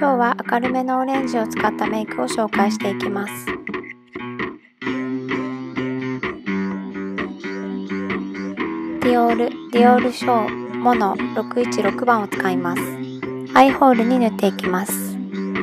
今日は明るめのオレンジを使ったメイクを紹介していきます。ディオールショーモノ616番を使います。アイホールに塗っていきます。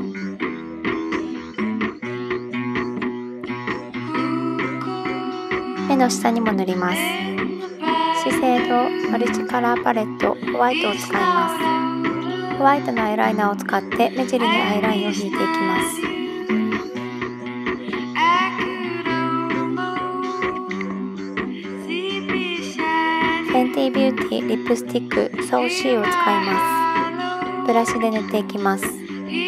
目の下にも塗ります。資生堂マルチカラーパレットホワイトを使います。ホワイトのアイライナーを使って目尻にアイラインを引いていきます。フェンティビューティーリップスティックソーシーを使います。ブラシで塗っていきます。フ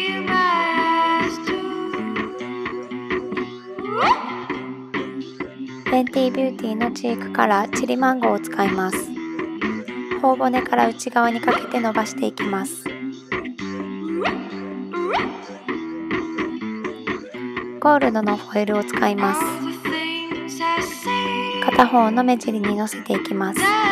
ェンティビューティーのチークカラーチリマンゴーを使います。頬骨から内側にかけて伸ばしていきます。ゴールドのフォイルを使います。片方の目尻にのせていきます。